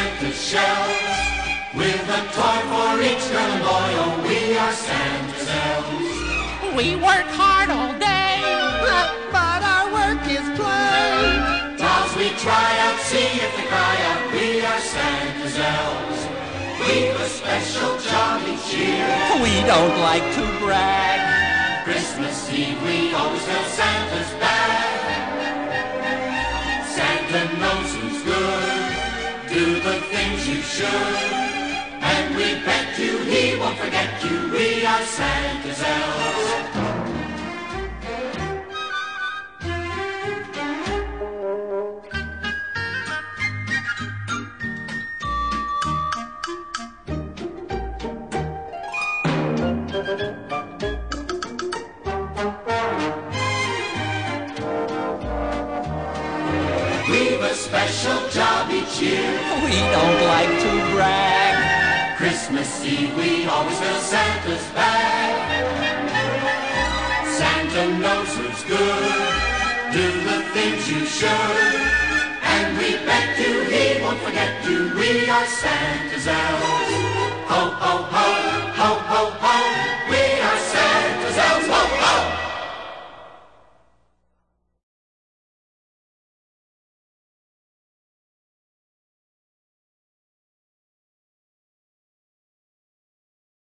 Santa's shelves, with a toy for each girl and boy. Oh, we are Santa's elves. We work hard all day, but our work is play. Dolls we try out, see if they cry out. We are Santa's elves. We've a special job each year. we don't like to brag. Christmas Eve we always fill Santa's bag. Santa knows who's good, do the things you should, and we bet you he won't forget you. We are Santa's elves. We've a special job each year. We don't like to brag. Christmas Eve we always fill Santa's bag. Santa knows who's good, do the things you should, and we bet you he won't forget you. We are Santa's elves. Ho, ho, ho, ho, ho, ho.